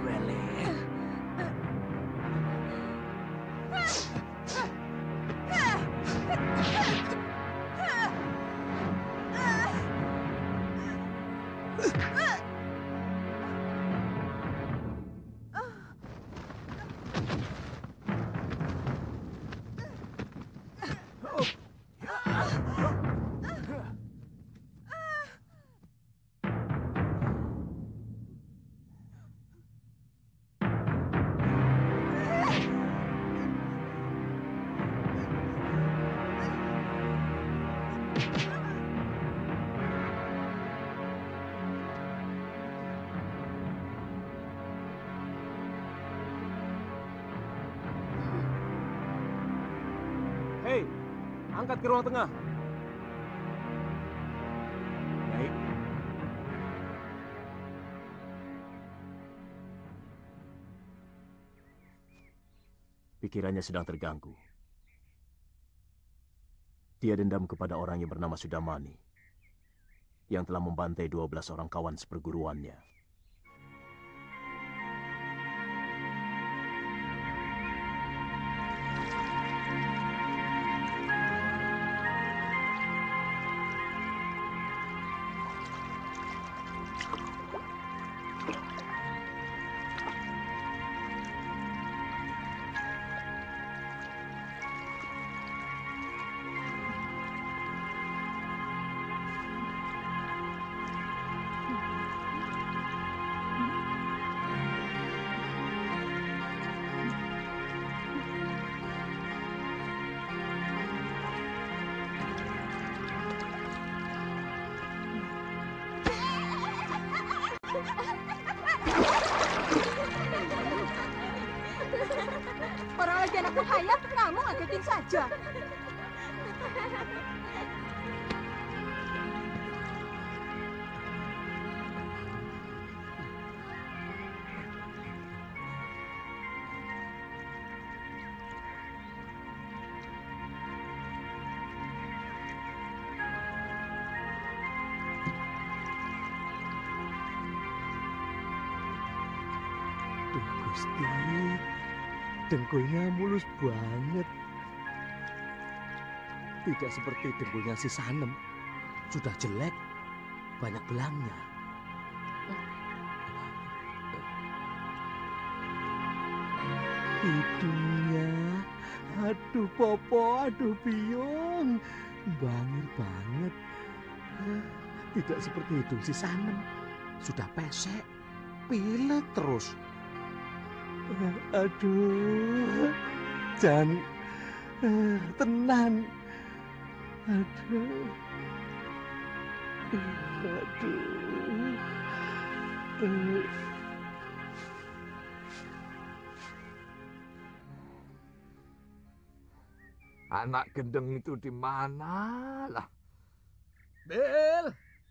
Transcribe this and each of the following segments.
Wele. Hei, angkat ke ruang tengah. Baik. Pikirannya sedang terganggu. Dia dendam kepada orang yang bernama Sudamani, yang telah membantai 12 orang kawan seperguruannya. Orang lagi anak bahaya, kamu ngagetin saja. Gusti, dengkulnya mulus banget. Tidak seperti dengkulnya si Sanem. Sudah jelek, banyak belangnya. Hidungnya, aduh Popo, aduh Biung, bangir banget. Tidak seperti hidung si Sanem. Sudah pesek, pilek terus. Aduh, Jan, tenan. Aduh, aduh. Anak gendeng itu di mana lah? Bel,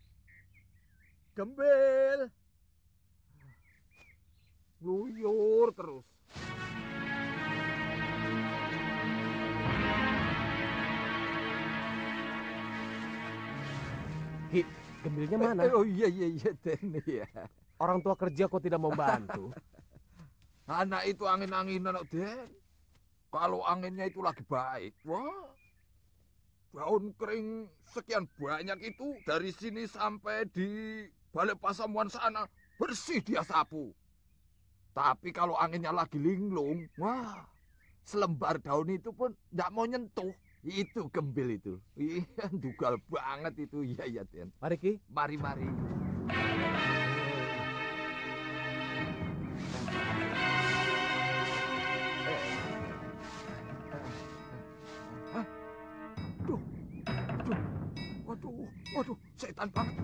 Gembel, gluyur terus. Hi, Gembelnya mana? Oh iya Den ya. Orang tua kerja kok tidak mau bantu? Anak itu angin-anginan kok Den. Kalau anginnya itu lagi baik, wah, daun kering sekian banyak itu dari sini sampai di balik pasamuan sana bersih dia sapu. Tapi kalau anginnya lagi linglung, wah, selembar daun itu pun nggak mau nyentuh. Itu Gembel itu. Iya, dugal banget itu. Iya Den. Mari Ki. Mari. Waduh, setan banget.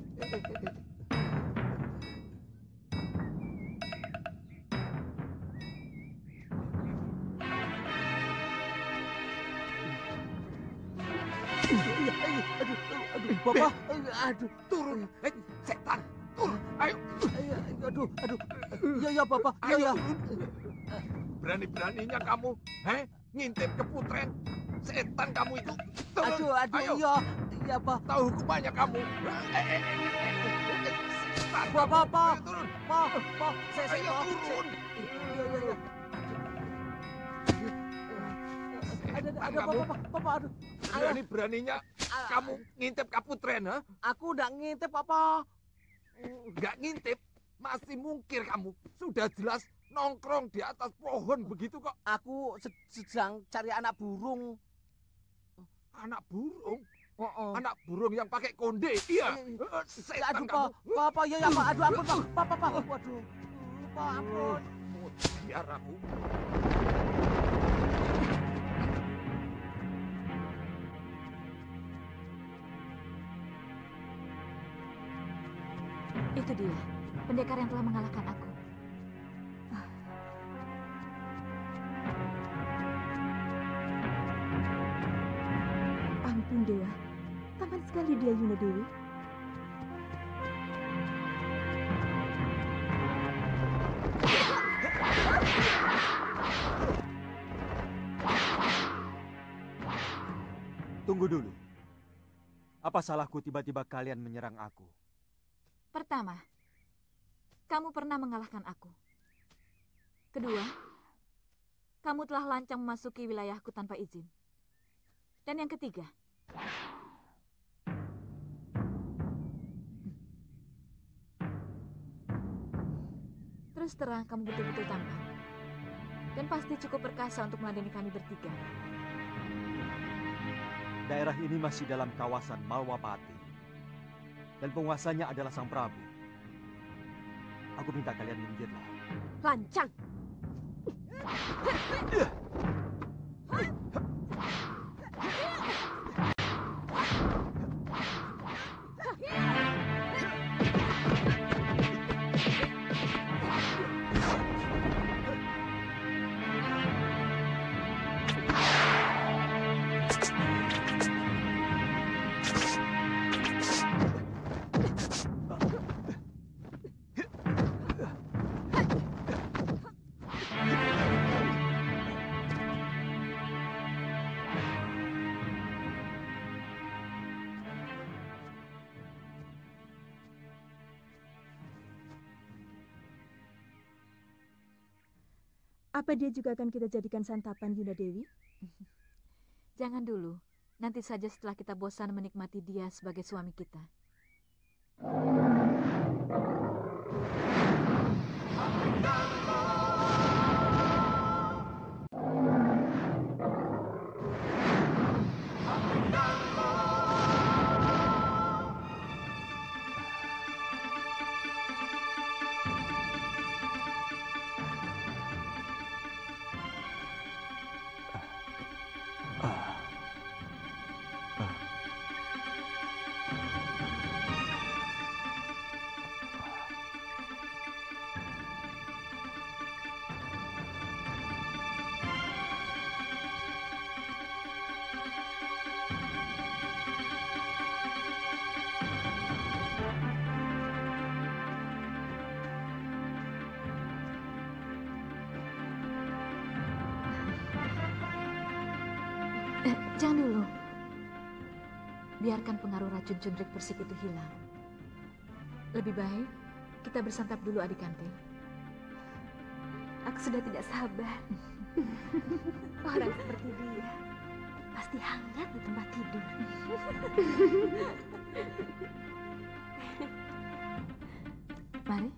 Aduh, Bapak, aduh, Turun, setan, turun, ayo. Aduh. Ya, Bapak, ya. Berani-beraninya kamu, ngintip ke Putren. Setan kamu itu. Turun, Aduh, ayo. ya, Pak. Tahu hukumannya kamu. Pak. Turun. Pak, saya Ayo Pak. turun. Iya. Ada kamu. Pak, aduh. Berani-beraninya kamu ngintip Kaputren, ha? Aku udah ngintip, Pak. Nggak ngintip, masih mungkir kamu. Sudah jelas nongkrong di atas pohon begitu kok. Aku sedang cari anak burung. Anak burung? Oh. Anak burung yang pakai konde, iya. Aduh, Setan kamu. Pak, ya, Pak. Aduh, ampun, Pak. Pak. Waduh. Pak, ampun. Biar aku. Itu dia, pendekar yang telah mengalahkan aku. Ampun, Dewa. Tampan sekali dia, Yuna Dewi. Tunggu dulu. Apa salahku tiba-tiba kalian menyerang aku? Pertama, kamu pernah mengalahkan aku. Kedua, kamu telah lancang memasuki wilayahku tanpa izin. Dan yang ketiga, terus terang kamu betul-betul tampan. Dan pasti cukup perkasa untuk meladeni kami bertiga. Daerah ini masih dalam kawasan Malwapati. Dan penguasanya adalah Sang Prabu. Aku minta kalian minggirlah. Lancang! Apa dia juga akan kita jadikan santapan, Yuna Dewi? Jangan dulu. Nanti saja setelah kita bosan menikmati dia sebagai suami kita. Jangan dulu. Biarkan pengaruh racun cundrik bersik itu hilang. Lebih baik kita bersantap dulu, adik Kante. Aku sudah tidak sabar. Orang seperti dia pasti hangat di tempat tidur. Mari.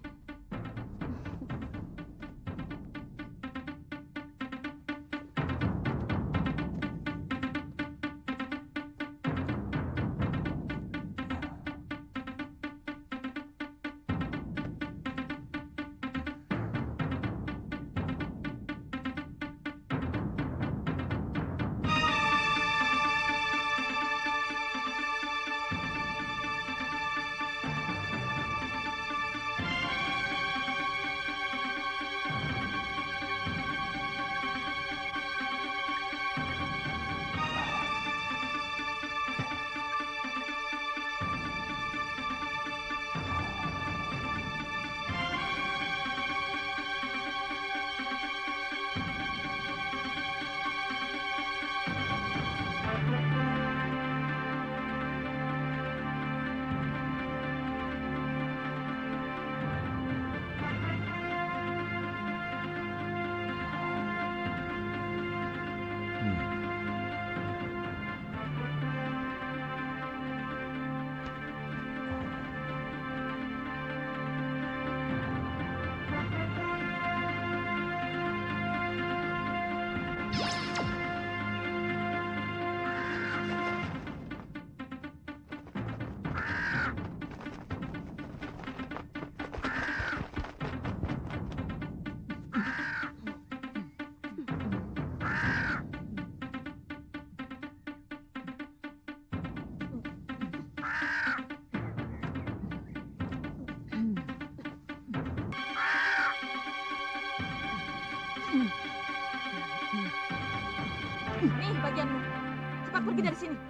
Nih bagianmu. Cepat pergi dari sini.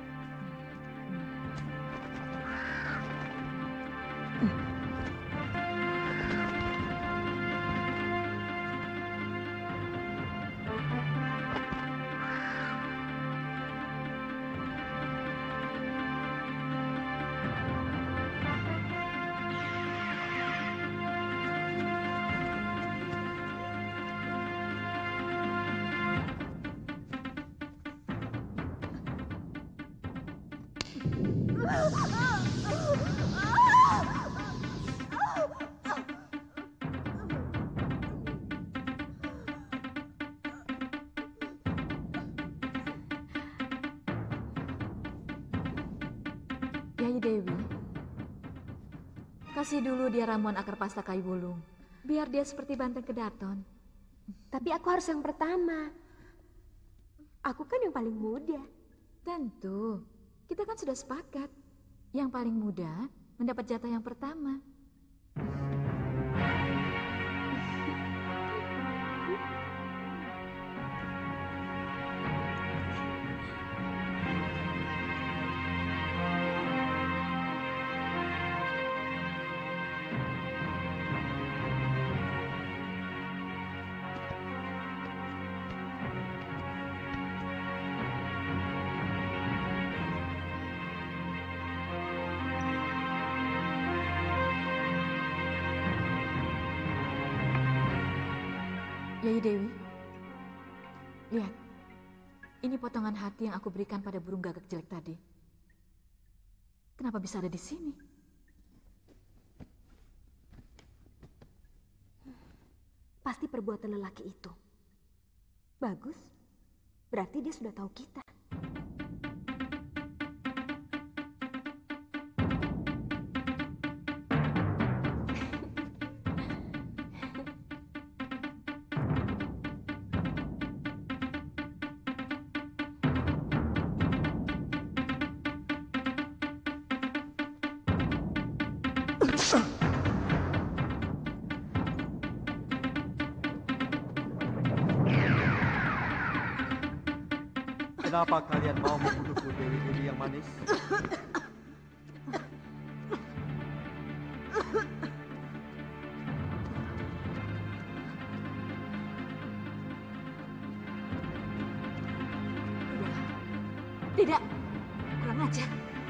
Yai Dewi, kasih dulu dia ramuan akar pasta kayu bulung, biar dia seperti banteng kedaton. Tapi aku harus yang pertama. Aku kan yang paling muda. Tentu, kita kan sudah sepakat. Yang paling muda mendapat jatah yang pertama. Yai Dewi, lihat. Ini potongan hati yang aku berikan pada burung gagak jelek tadi. Kenapa bisa ada di sini? Pasti perbuatan lelaki itu. Bagus. Berarti dia sudah tahu kita. Kenapa kalian mau membunuhku, Dewi-Dewi yang manis? Tidak, kurang ajar.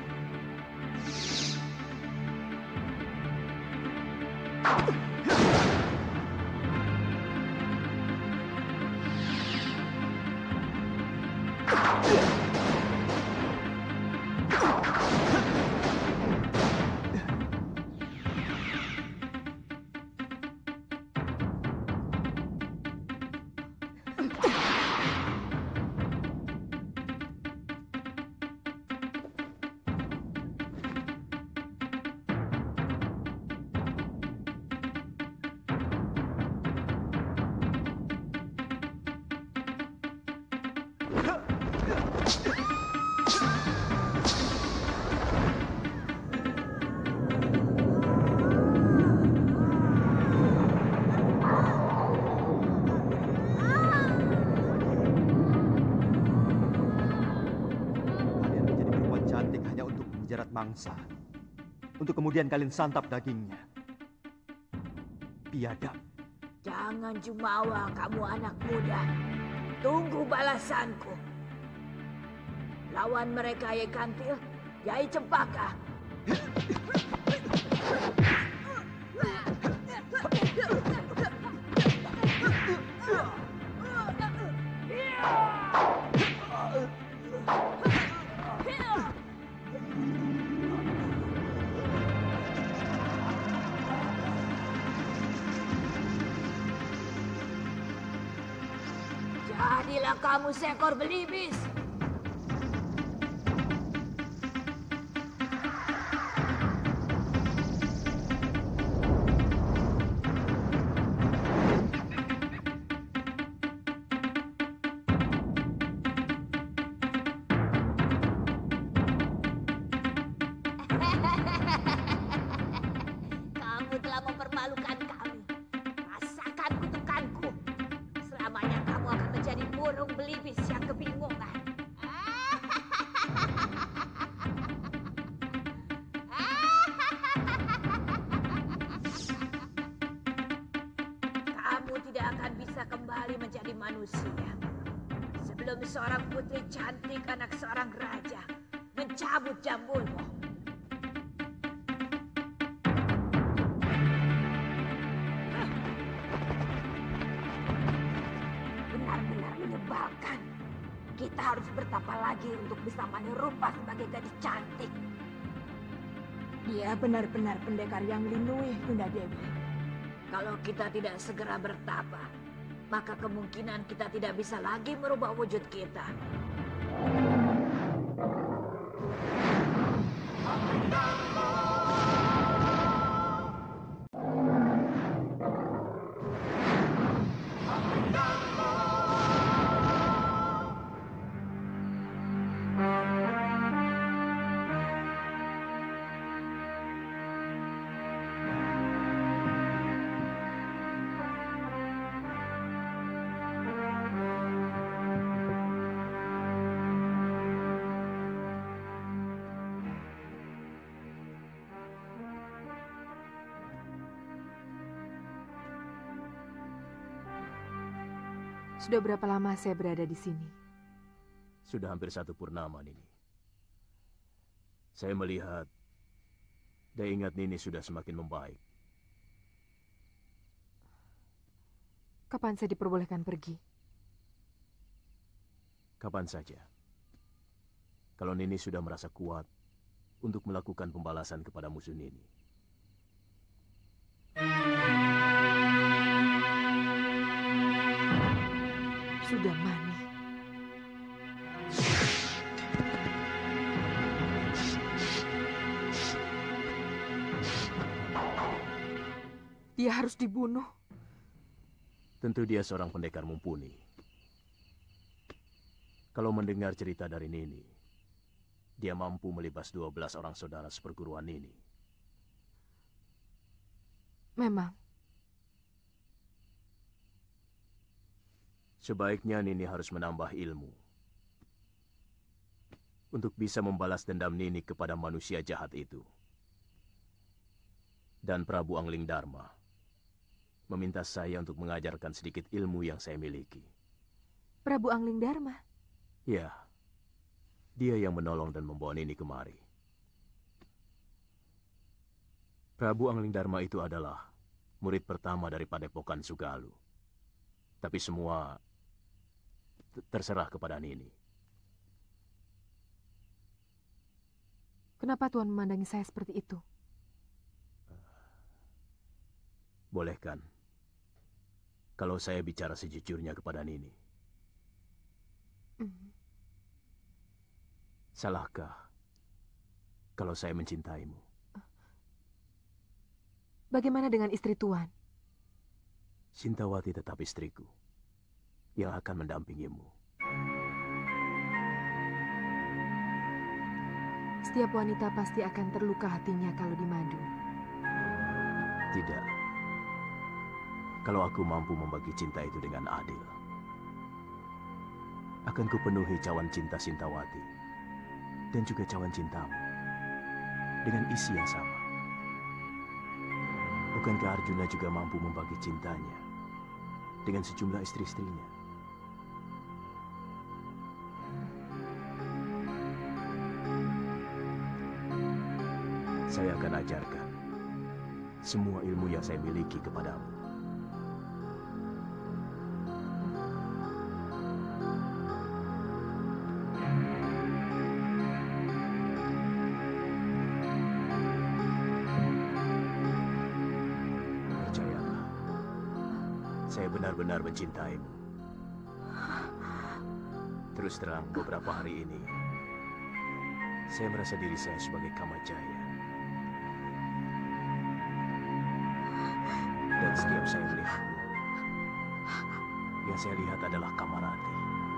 Mangsa, untuk kemudian kalian santap dagingnya. Biadab. Jangan jumawa kamu anak muda. Tunggu balasanku. Lawan mereka Yai Kantil, Yai Cempaka. Jadilah kamu seekor belibis. Kamu telah mempermalukan kami. Rasakan kutukanku. Selamanya tidak akan bisa kembali menjadi manusia sebelum seorang putri cantik anak seorang raja mencabut jambulmu. Benar-benar menyebalkan. Kita harus bertapa lagi untuk bisa menyerupah sebagai gadis cantik. Dia benar-benar pendekar yang melindungi Bunda Dewi. Kalau kita tidak segera bertapa, maka kemungkinan kita tidak bisa lagi merubah wujud kita. Sudah berapa lama saya berada di sini? Sudah hampir 1 purnama, Nini. Saya melihat daya ingat Nini sudah semakin membaik. Kapan saya diperbolehkan pergi? Kapan saja. Kalau Nini sudah merasa kuat untuk melakukan pembalasan kepada musuh Nini. Sudah Mani. Dia harus dibunuh. Tentu dia seorang pendekar mumpuni. Kalau mendengar cerita dari Nini, dia mampu melibas 12 orang saudara seperguruan Nini. Memang. Sebaiknya Nini harus menambah ilmu untuk bisa membalas dendam Nini kepada manusia jahat itu. Dan Prabu Angling Dharma meminta saya untuk mengajarkan sedikit ilmu yang saya miliki. Prabu Angling Dharma? Ya, dia yang menolong dan membawa Nini kemari. Prabu Angling Dharma itu adalah murid pertama dari Padepokan Sugalu. Tapi semua terserah kepada Nini. Kenapa Tuhan memandangi saya seperti itu? Boleh kan? Kalau saya bicara sejujurnya kepada Nini. Salahkah kalau saya mencintaimu? Bagaimana dengan istri Tuan? Sintawati tetap istriku yang akan mendampingimu. Setiap wanita pasti akan terluka hatinya kalau dimadu. Tidak. Kalau aku mampu membagi cinta itu dengan adil, akan kupenuhi cawan cinta Sintawati dan juga cawan cintamu dengan isi yang sama. Bukankah Arjuna juga mampu membagi cintanya dengan sejumlah istri-istrinya? Saya akan ajarkan semua ilmu yang saya miliki kepadamu. Percayalah, saya benar-benar mencintaimu. Terus terang, beberapa hari ini, saya merasa diri saya sebagai Kamajaya. Dan setiap saya melihatmu, yang saya lihat adalah Kamarati.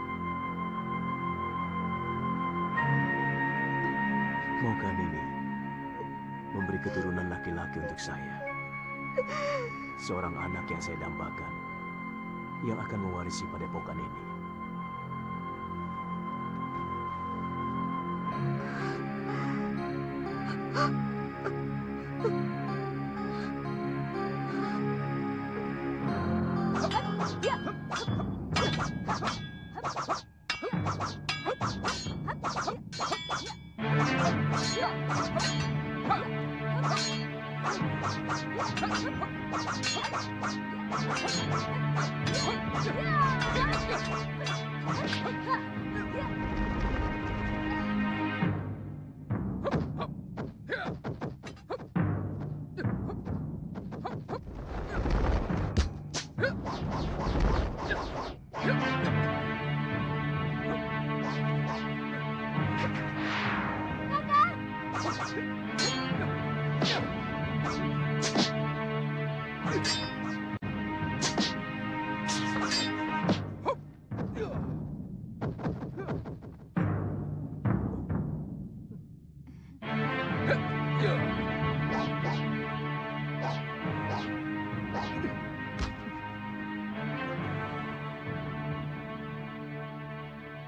Maukah Nini memberi keturunan laki-laki untuk saya? Seorang anak yang saya dambakan, yang akan mewarisi padepokan ini.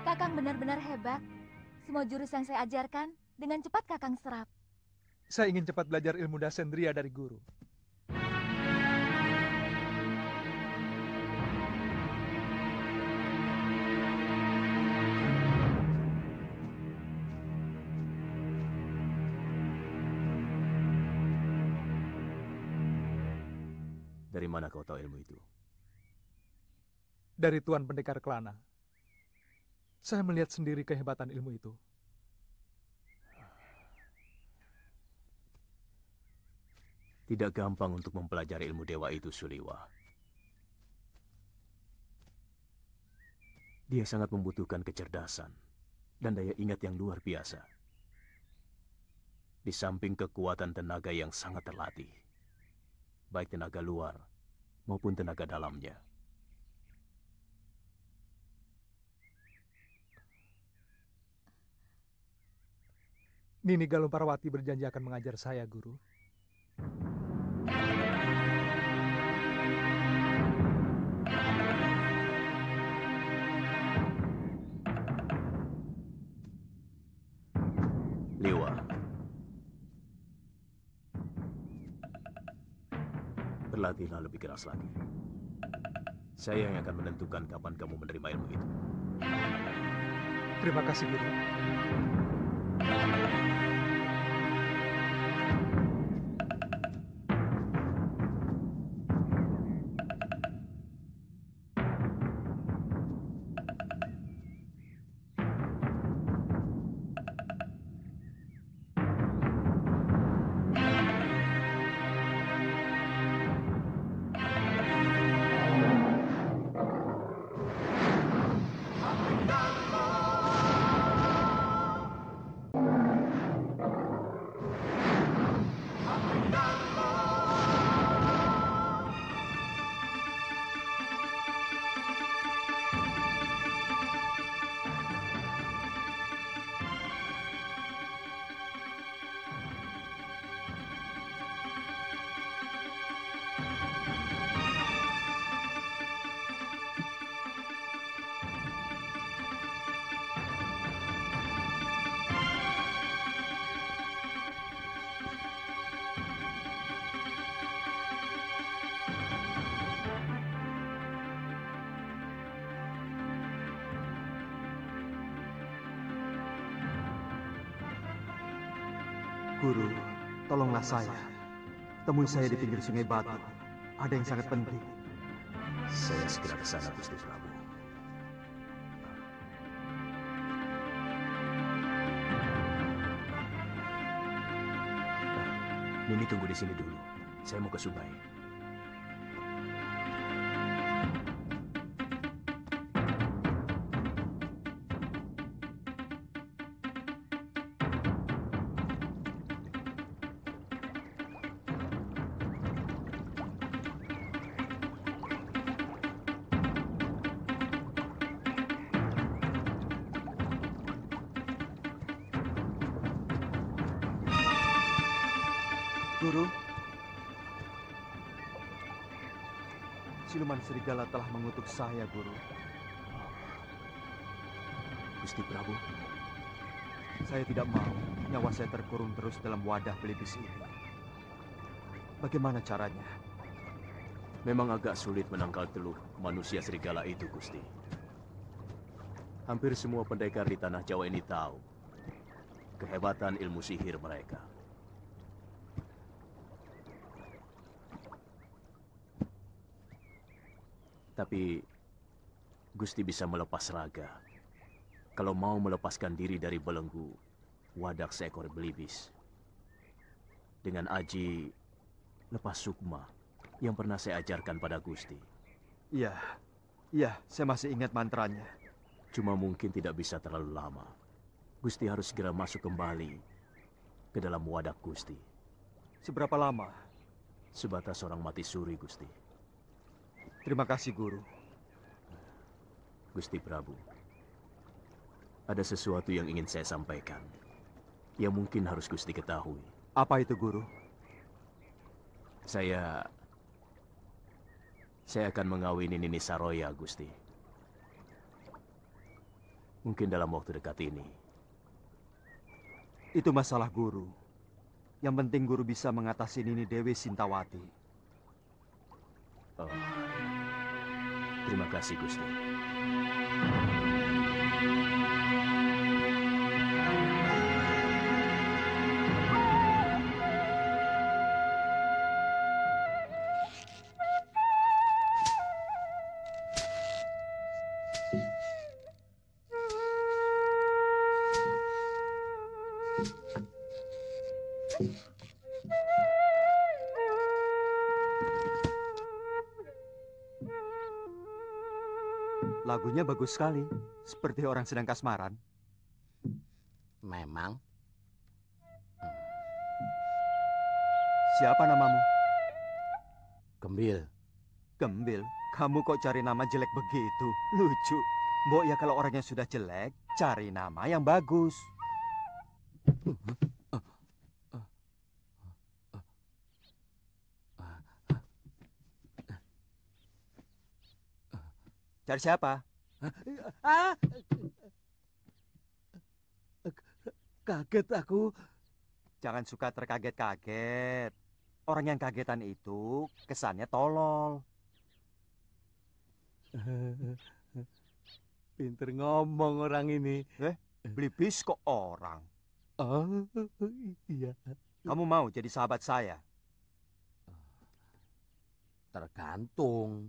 Kakang benar-benar hebat. Semua jurus yang saya ajarkan, dengan cepat Kakang serap. Saya ingin cepat belajar ilmu dasendria dari guru. Dari mana kau tahu ilmu itu? Dari Tuan Pendekar Kelana. Saya melihat sendiri kehebatan ilmu itu. Tidak gampang untuk mempelajari ilmu dewa itu, Suliwa. Dia sangat membutuhkan kecerdasan dan daya ingat yang luar biasa. Di samping kekuatan tenaga yang sangat terlatih, baik tenaga luar maupun tenaga dalamnya. Nini Galung Parawati berjanji akan mengajar saya, Guru. Liwa, berlatihlah lebih keras lagi. Saya yang akan menentukan kapan kamu menerima ilmu itu. Terima kasih, Guru. Guru, tolonglah saya. Temui saya di pinggir sungai Batu. Ada yang sangat penting. Saya segera ke sana, Gusti Prabu. Nini tunggu di sini dulu. Saya mau ke sungai. Guru, siluman serigala telah mengutuk saya, Guru. Gusti Prabu, Saya tidak mau nyawa saya terkurung terus dalam wadah pelipis ini. Bagaimana caranya? memang agak sulit menangkal teluh manusia serigala itu, Gusti. Hampir semua pendekar di tanah Jawa ini tahu kehebatan ilmu sihir mereka. Tapi Gusti bisa melepas raga kalau mau melepaskan diri dari belenggu wadak seekor belibis. Dengan aji lepas sukma yang pernah saya ajarkan pada Gusti. Iya, saya masih ingat mantranya. Cuma mungkin tidak bisa terlalu lama. Gusti harus segera masuk kembali ke dalam wadak Gusti. Seberapa lama? Sebatas orang mati suri, Gusti. Terima kasih, Guru. Gusti Prabu, ada sesuatu yang ingin saya sampaikan, yang mungkin harus Gusti ketahui. Apa itu, Guru? Saya akan mengawini Nini Saroya, Gusti. Mungkin dalam waktu dekat ini. Itu masalah guru. Yang penting guru bisa mengatasi Nini Dewi Sintawati. Oh, terima kasih, Gusti. Lagunya bagus sekali, seperti orang sedang kasmaran. Memang. Siapa namamu? Gembil. Gembil, kamu kok cari nama jelek begitu? Lucu. Mbok ya kalau orangnya sudah jelek, cari nama yang bagus. Cari siapa? Kaget aku. Jangan suka terkaget-kaget. Orang yang kagetan itu kesannya tolol. Pinter ngomong orang ini. Belibis kok orang. Oh, iya. Kamu mau jadi sahabat saya? Tergantung.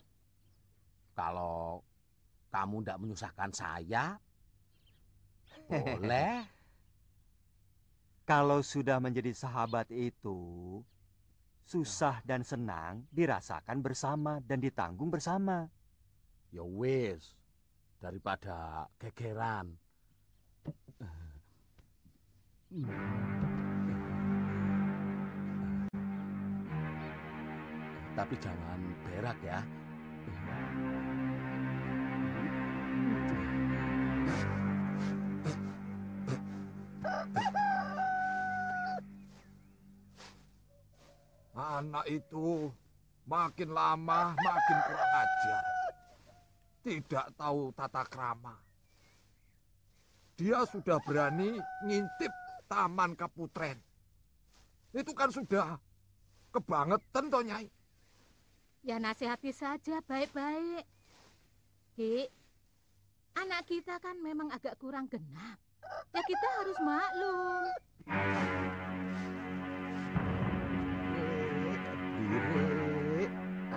Kalau kamu tidak menyusahkan saya, boleh. Kalau sudah menjadi sahabat itu, susah dan senang dirasakan bersama dan ditanggung bersama. Ya wis, daripada gegeran. Tapi jangan berak ya. Anak itu makin lama makin kurang ajar. Tidak tahu tata krama. Dia sudah berani ngintip Taman Kaputren. Itu kan sudah kebangetan toh, Nyai. Ya nasihati saja baik-baik. Ki, anak kita kan memang agak kurang genap. Ya kita harus maklum. Diri.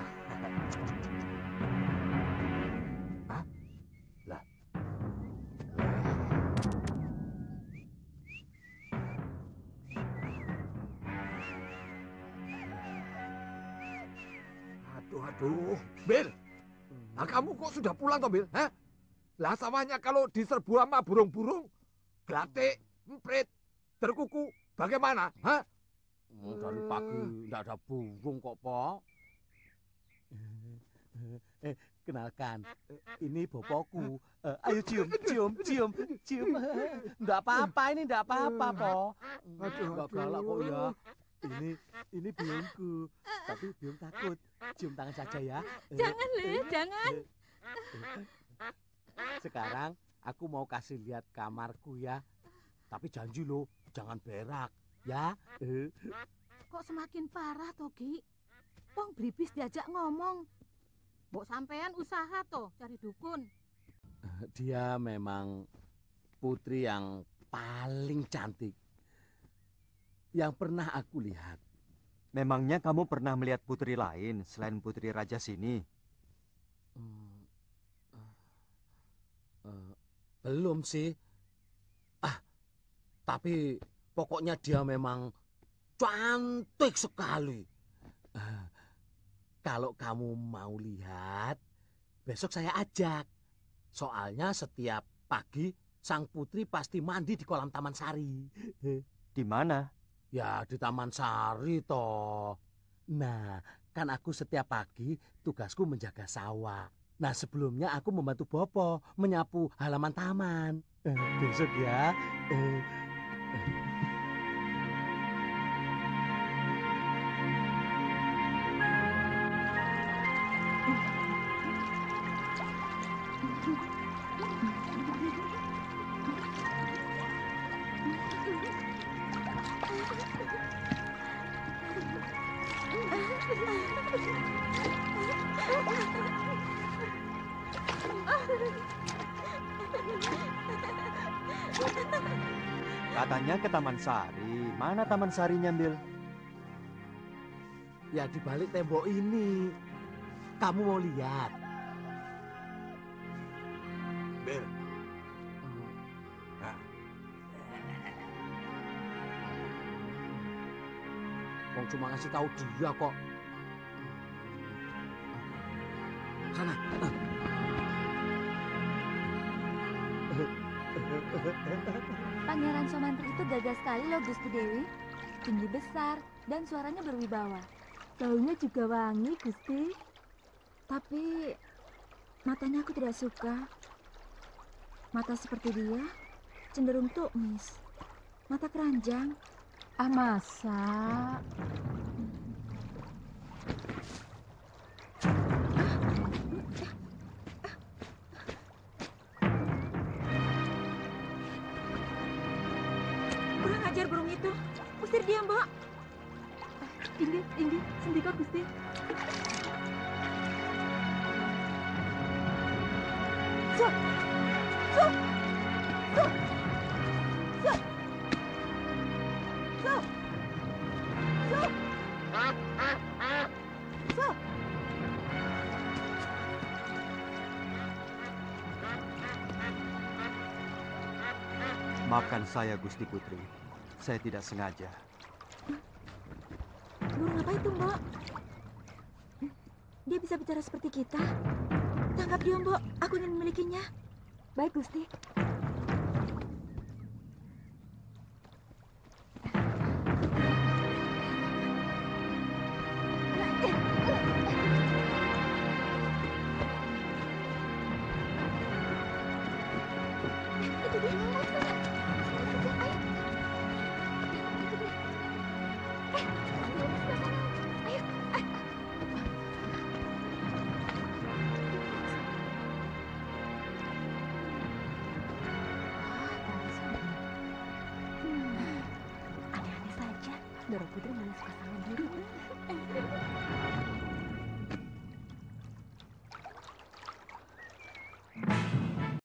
Hah? Lah. Aduh, Bil. Nah, kamu kok sudah pulang toh, Bil? Hah? Lah sawahnya kalau diserbu sama burung-burung, glatik, emprit, terkuku, bagaimana? Hah? Dari pagi tidak ada burung kok, Po. Kenalkan, ini bapakku. Ayo cium, cium, cium, cium. Enggak apa-apa, ini enggak apa-apa, Po. Enggak galak kok ya. Ini biungku, tapi biung takut. Cium tangan saja ya. Jangan, Le, jangan. Sekarang aku mau kasih lihat kamarku ya. Tapi janji lo, jangan berak ya. Kok semakin parah toh, Ki? Wong Blibis diajak ngomong. Mbok sampean usaha toh cari dukun. Dia memang putri yang paling cantik yang pernah aku lihat. Memangnya kamu pernah melihat putri lain selain putri raja sini? Belum sih. Tapi pokoknya dia memang cantik sekali. Kalau kamu mau lihat, besok saya ajak. Soalnya setiap pagi sang putri pasti mandi di kolam Taman Sari. Di mana? Ya di Taman Sari toh. Nah, kan aku setiap pagi tugasku menjaga sawah. Nah sebelumnya aku membantu Bopo menyapu halaman taman. Besok ya. Katanya ke Taman Sari. Mana Taman Sarinya, Bil? Ya di balik tembok ini. Kamu mau lihat? Bil. Nah, Wong cuma ngasih tahu dia kok. Sana. Pangeran Somantri itu gagah sekali loh Gusti Dewi. Tinggi besar dan suaranya berwibawa. Baunya juga wangi, Gusti. Tapi matanya aku tidak suka. Mata seperti dia cenderung tukmis. Mata keranjang. Ah, masa? Kurang ajar burung itu. Usir dia, Mbak. Inggih, sendika Gusti. Sup! Sup! Sup! Sup! Sup! Sup! Sup! Maafkan saya, Gusti Putri. Saya tidak sengaja. Burung apa itu, Mbok? Dia bisa bicara seperti kita. Tangkap dia, Mbok. Aku ingin memilikinya. Baik, Gusti. Itu dia. Aneh-aneh saja. Doro Putri malah suka sama diri.